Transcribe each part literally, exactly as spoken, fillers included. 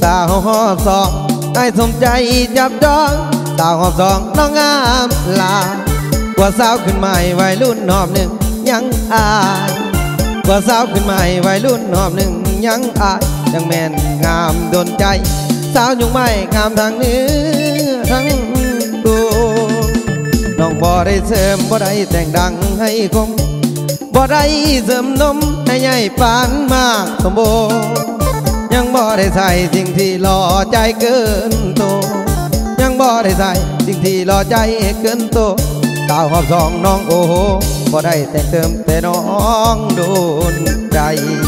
าวหอบสองให้สมใจจับดองสาวหอบสองน้องงามลากว่าสาวขึ้นใหม่วัยรุ่นหอบหนึ่งยังอายกว่าสาวขึ้นใหม่วัยรุ่นหอบหนึ่งยังอายยังแม่นงามโดนใจสาวยุงไม่งามทางเนื้อทั้งตัวน้องบ่ได้เสริมบ่ได้แต่งดังให้คมบ่ได้เสริมนมให้ใหญ่ปานมากสมบูรณ์ยังบ่ได้ใส่สิ่งที่หล่อใจเกินโตยังบ่ได้ใส่สิ่งที่หล่อใจเกินโตสาวหอบสองน้องโอ้โหบ่ได้แต่งเติมแต่น้องโดนใจ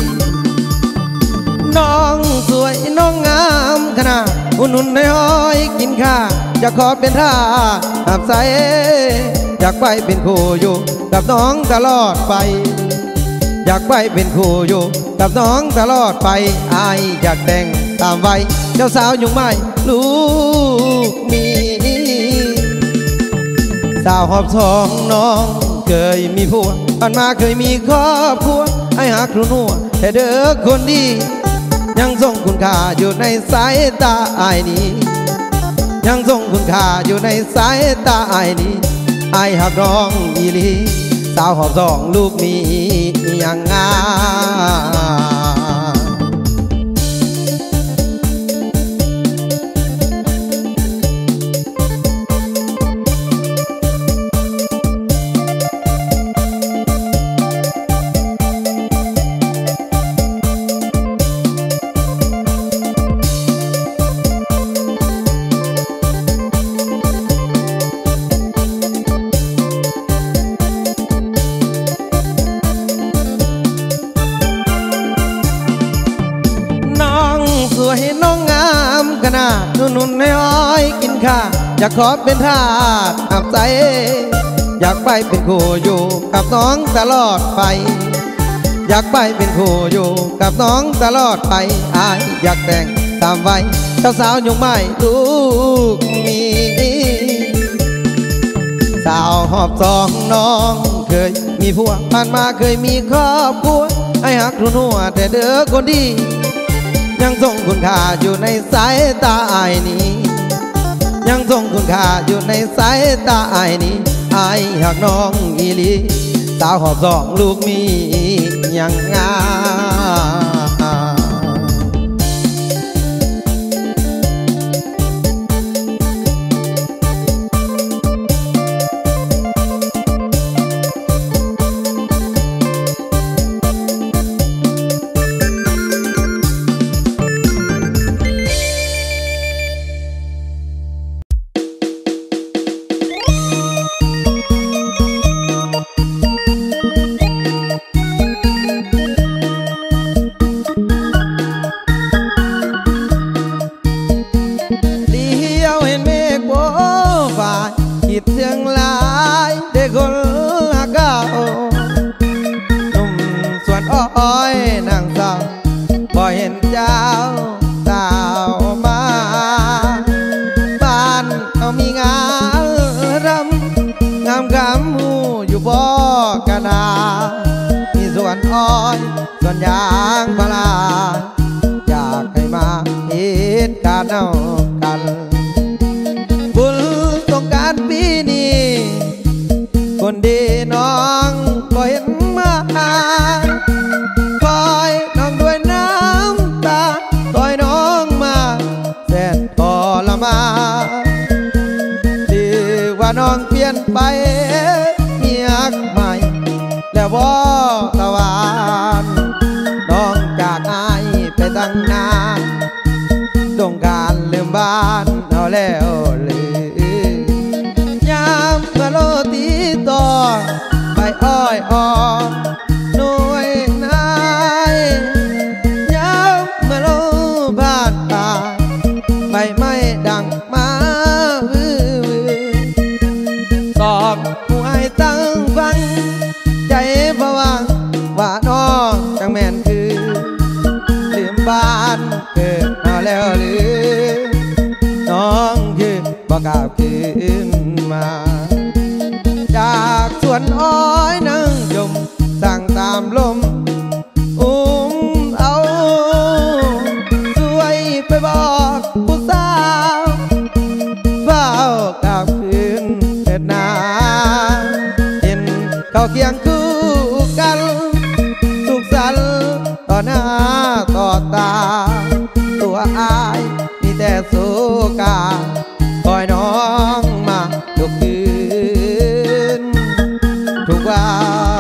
น้องสวยน้องงามขนาดอุ่นอุ่นในห้อยกินข้าจะขอเป็นท่าหับใสอยากไปเป็นคู่อยู่กับน้องตลอดไปอยากไปเป็นคู่อยู่กับน้องตลอดไปอายอยากแต่งตามวัยเจ้าสาวยุงไม่ลูกมีสาวหอบสองน้องเคยมีผัวผ่านมาเคยมีครอบครัวให้หักครูนัวแต่เด้อคนดียังทรงคุณค่าอยู่ในสายตาอายนี้ยังทรงคุณค่าอยู่ในสายตาอายนี้อายหักน้องอีหลีสาวหอบสองลูกมียังงาสวยน้องงามขนาดนุ่นๆให้อ้อยกินข้าอยากขอเป็นทาสหับใจอยากไปเป็นคู่อยู่กับน้องตลอดไปอยากไปเป็นคู่อยู่กับน้องตลอดไปอายอยากแต่งตามวัยเจ้าสาวยุงไม่ลูกมีสาวหอบสองน้องเคยมีผัวผ่านมาเคยมีครอบครัวให้หักทุนหัวแต่เด้อคนดียังทรงคุณค่าอยู่ในสายตาอายนี้ยังทรงคุณค่าอยู่ในสายตาอายนี้อายหักน้องอีหลีสาวหอบสองลูกมียังงาคิดถึงหลายเด็กคนละเก่าหนุ่มส่วนอ้อยนางสาวบ่เห็นเจ้าสาวมาบ้านเอามีงานรำงามกำหูอยู่บ่กระดามีส่วนอ้อยส่วนยางพาราอยากให้มาเหตุการณ์เอากันปีนี้คนดีน้องบ่เห็นมาคอยน้องด้วยน้ำตาคอยน้องมาแสนทรมานดีว่าน้องเปลี่ยนไปมีฮักใหม่แล้วบ่ตะวันน้องจากอายไปตั้งนานต้องการลืมบ้านเอาแล้วลืเมื่อโลตีต่อใบอ้อยอ่อนหน่วยนายย้ำเมื่อโลผ่านตาใบไม้ดังมาอื้อสอบหัวให้ตั้งฟังใจผวังว่าน้องจังแม่นคือลืมบ้านเกิดมาแล้วหรือน้องคือบ่กล้าคืนมาจากสวนอ้อยนั่งยมสั่งตามลมอุ้มเอาสวยไปบ่ดนาเห็นเขาเคียงคู่กันสุขสันต์ต่อหน้าต่อตาตัวอายมีแต่โศกาคอยน้องมาทุกคืนทุกวัน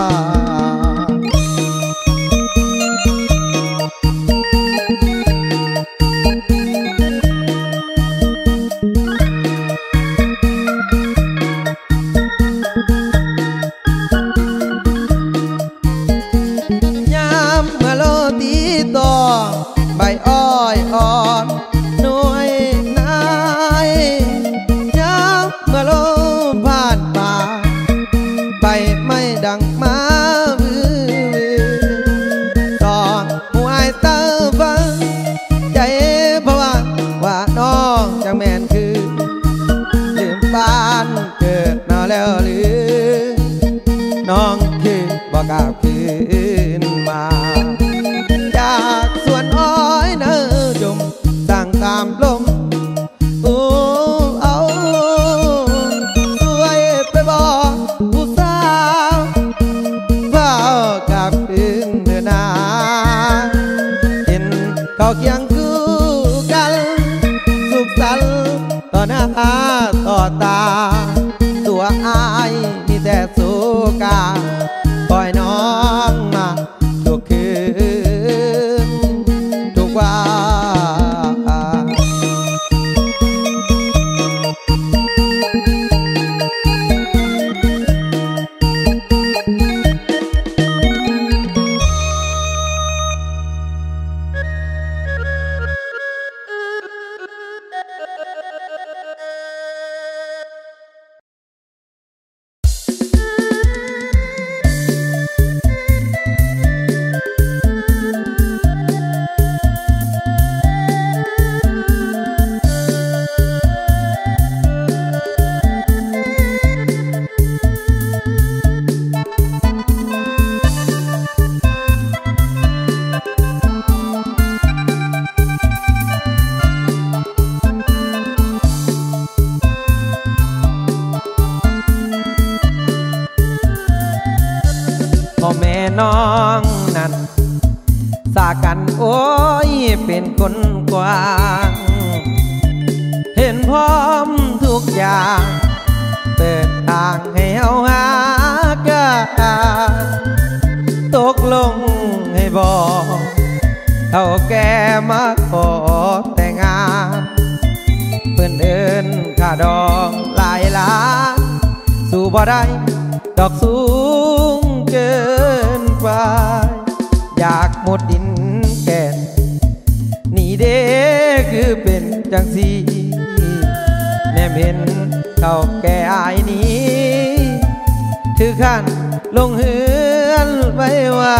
ใบอ้อยอ่อนหน่วยนายย้ำเมื่อลมผ่านมาใบไม่ดังมาบือตอนหัวใจเต้าฟังใจเพราะว่าว่าน้องจังแม่นคือลืมบ้านเกิดมาแล้วหรือน้องคือบอกกล่าวคืนมาจากสวนอ้อยเนอจมสั่งตามลมโอ้เอาสวยไปบอกผู้สาวเฝ้ากลับคืนเดือนหน้าเห็นเขาเคียงคู่กันสุขสันต์ต่อหน้าต่อตาตัวอายมีแต่โศกาปล่อยน้องมาทุกคืนทุกวันพ่อแม่น้องนั้นสากันโอ้ยเป็นคนกว้างเห็นพร้อมทุกอย่างเปิดทางให้เฮาหากันตกลงให้บอกเท่าแก่มาขอแต่งงานเพื่อนเดินค่าดองหลายล้านสู่บ่ได้ดอกสูงเกินไปอยากหมดดินแก่นนี่เด้คือเป็นจังสีแนมเห็นเขาแก่อายนี้ถือขั้นลงเฮือนไว้ว่า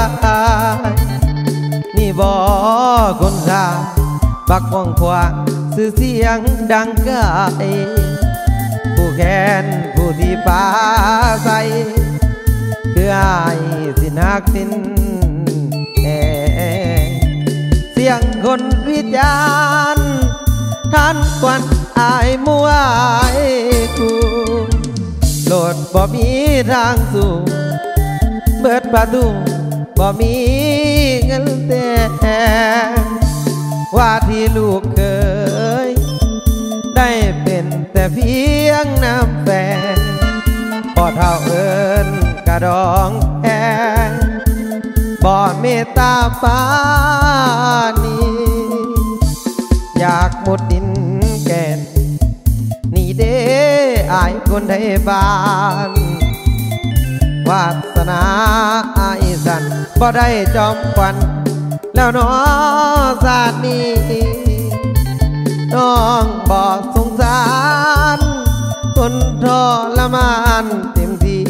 นี่บ่คนสาบักว่องขวางสื่อเสียงดังไกลผู้แค้นผู้ที่ป่าใสคืออายสินักสินแอเสียงคนวิจารณ์ท่านควันอายมัวอายกูโลดบ่มีทางสู่เบิดประตูบ่มีเงินแต่ว่าที่ลูกเคยได้เป็นแต่เพียงน้ำแฝงพอเท่าเอิญกระดองแอนบ่เมตตาปานีอยากหมดดินแก่นนี่เด้อายคนไทยบ้านวาสนาอายสันบ่ได้จอมควันแล้วน้อศาสตร์นี้น้องบ่สงสารคนทรมานเต็มที่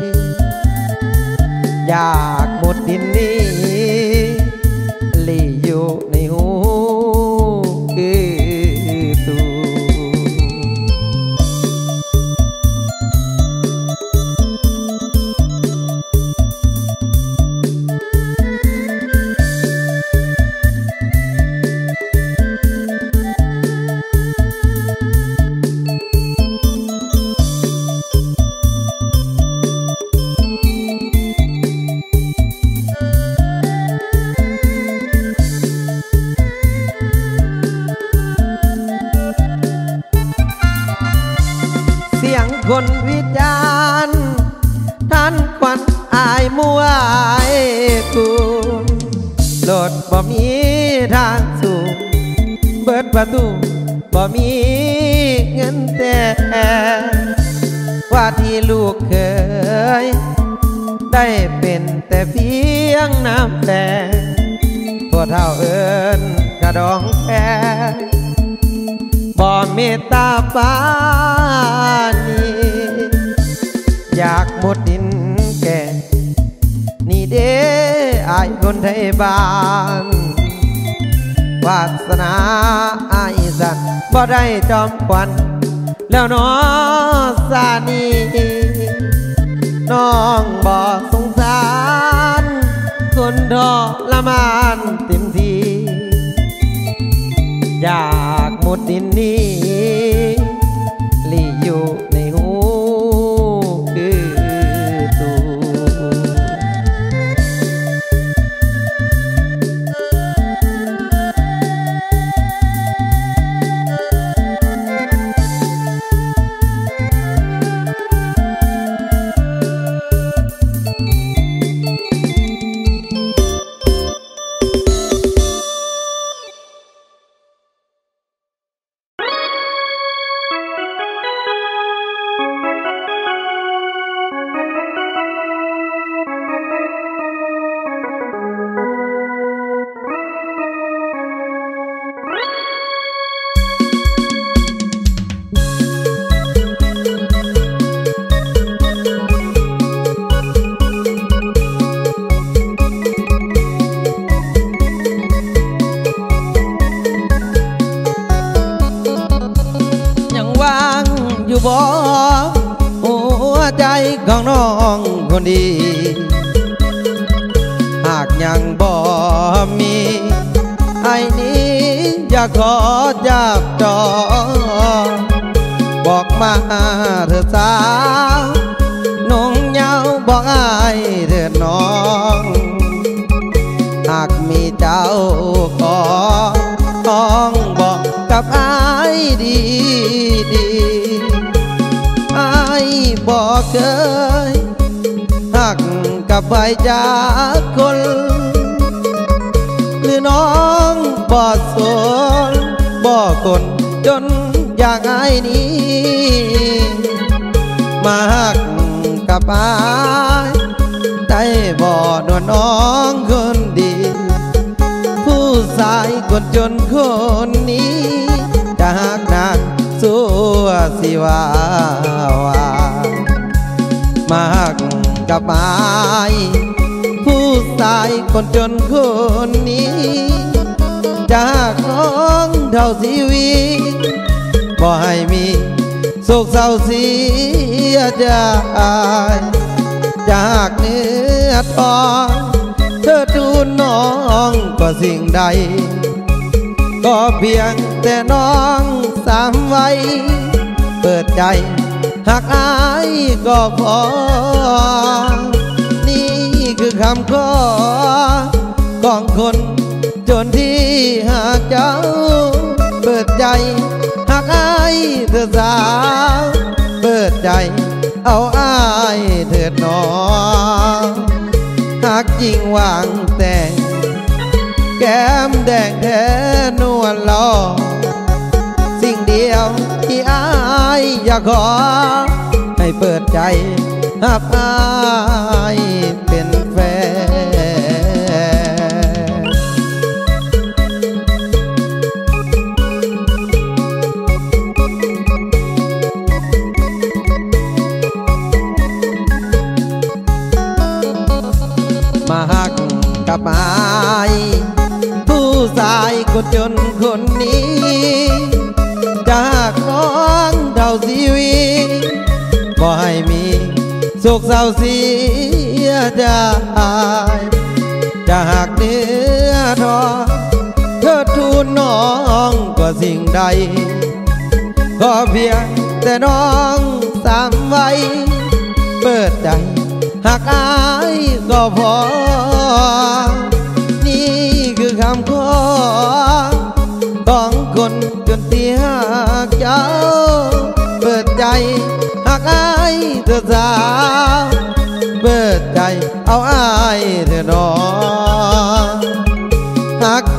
อยากหมดดินนี้ลีอยู่ในหูคือตูานควันอายมัวอายกูโลดบ่มีทางสู่เบิดประตูบ่มีเงินแต่ว่าที่ลูกเคยได้เป็นแต่เพียงน้ำแฝงตัวเท่าเอิญกระดองแพบ่เมตตาปานีอยากหมดดินแก่นี่เด้อายคนไทยบ้านวาสนาอายสัตว์บ่ได้จอมควันแล้วน้อสานีน้องบ่สงสารคนทรมานเต็มทีอยากหมดดินนี้ลีอยู่ในหูคือตูบ่หัวใจของน้องคนดีหากยังบ่มีไอ้นี้อยากขอจับจองบอกมาเถิดสาวน้องเยาบอกอ้ายเถิดน้องหากมีเจ้าของต้องบอกกับอ้ายดีดีอายบอกเคยหักกับใบจากคนหรือน้องบ่สนบ่คนจนอย่างไอ้นี้มาหักกับอายได้บ่นวลน้องคนดีผู้ชายคนจนคนนี้จะหักนางสู้สิว่ามาหักกับไม้ผู้ชายคนจนคนนี้จะหักน้องเท่าชีวิตบ่ให้มีโศกเศร้าเสียใจจะหักเนื้อทองเธอทูลน้องก็สิ่งใดก็เพียงแต่น้องสามไว้เปิดใจหักอายก็พอนี่คือคำขอของคนจนที่หักเจ้าเปิดใจหักอายเถิดสาวเปิดใจเอาอายเถิดน้องหักจริงหวังแต่งแก้มแดงแท้นวลหล่อสิ่งเดียวที่อายอยากขอให้เปิดใจหักอายเป็นแฟนมาหักกับอายผู้ชายคนจนคนนี้จากน้องเท่าชีวิตบ่ให้มีโศกเศร้าเสียใจจะหักเนื้อทองเธอทูลน้องก็สิ่งใดก็เพียงแต่น้องสามไว้เปิดใจหักอายก็พอนี่คือคำขอของคนจนที่หักเจ้าเปิดใจหักอายเธอสาว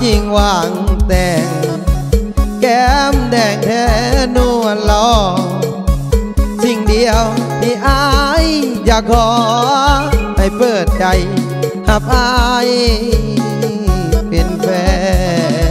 ยิงวางแต่งแก้มแดงแท้นวลหล่อสิ่งเดียวที่อายอยากขอให้เปิดใจหับอายเป็นแฟน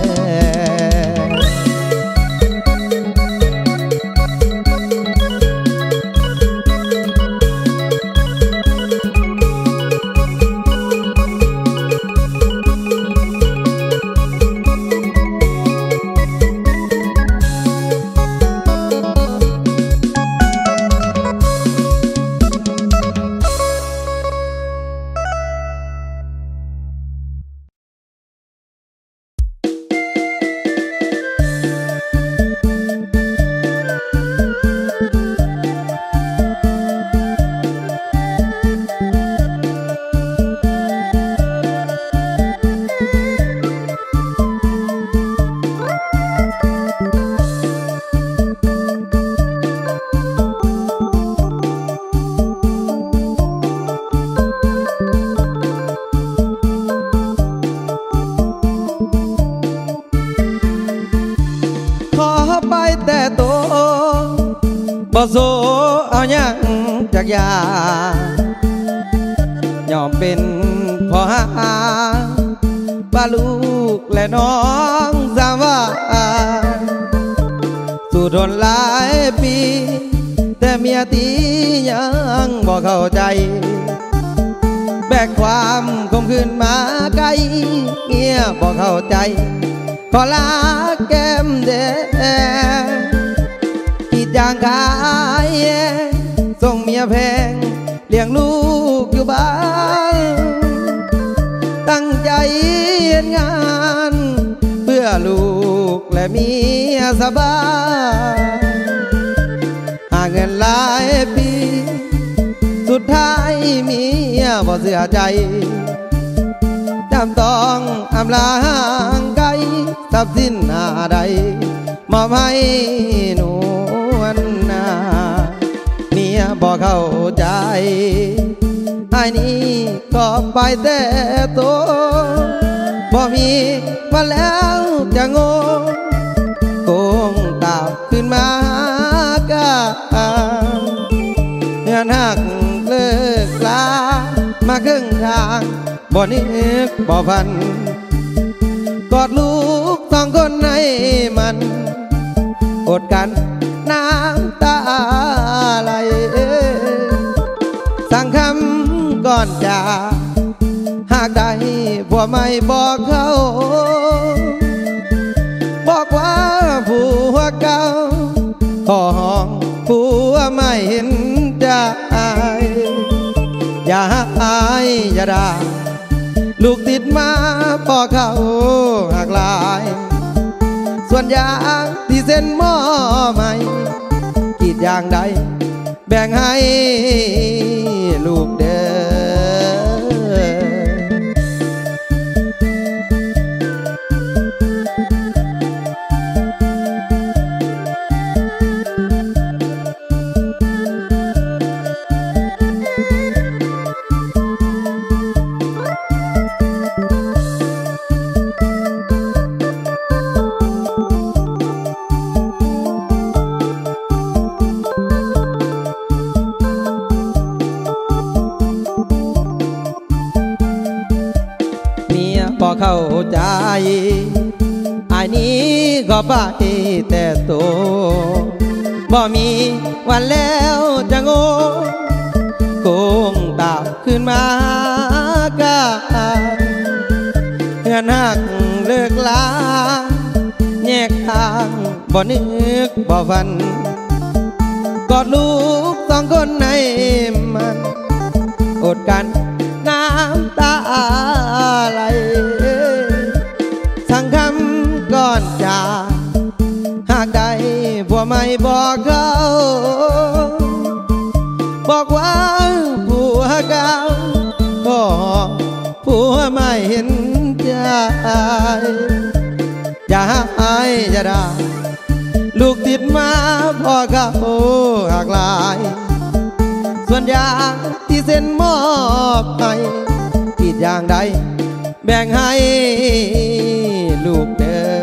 บ่โซเอาหยังจากยายอมเป็นพ่อหาป้าลูกและน้องสาวว่าสู่ทนหลายปีแต่เมียตียังบ่เข้าใจแบกความคมคืนมาไกลเมียบ่เข้าใจขอลาแก้มแดงจางขายส่งเมียแพงเลี้ยงลูกอยู่บ้านตั้งใจเฮ็ดงานเพื่อลูกและเมียสบายหาเงินหลายปีสุดท้ายเมียบ่เสียใจจำต้องอำลาห่างไกลทรัพย์สินหาใดมอบให้หนูเมียบ่เข้าใจไอ้นี่ก็ไปแต่โตบ่มีวันแล้วจะโง่โกงตาบขึ้นมากะเงินหักเลิกลามาครึ่งทางบ่นึกบ่พันกอดลูกสองคนให้มันอดกันน้ำตาไหลสั่งคำก่อนจากหากได้ผัวไม่บอกเขาบอกว่าผัวเก่าขอห้องผัวไม่เห็นใจอย่าอายอย่าด่าลูกติดมาพอเขาหักลายส่วนยางที่เส้นหม้อใหม่กีดอย่างใดแบ่งให้ลูกเด้พอเข้าใจไอ้นี้ก็ไปแต่โตบ่มีวันแล้วจะโง่โกงตาขึ้นมากะเงินหักเลิกลาแยกทางบ่นึกบ่ฝันกอดลูกสองคนให้มันอดกันน้ำตาไหลสั่งคำก่อนจากหากได้ผัวไม่บอกเขาบอกว่าผัวเก่าก็ผัวไม่เห็นใจอย่าหายอย่าด่าลูกติดมาพ่อเขาหักลายส่วนยาที่เส้นมอบให้ผิดอย่างใดแบ่งให้ลูกเด้อ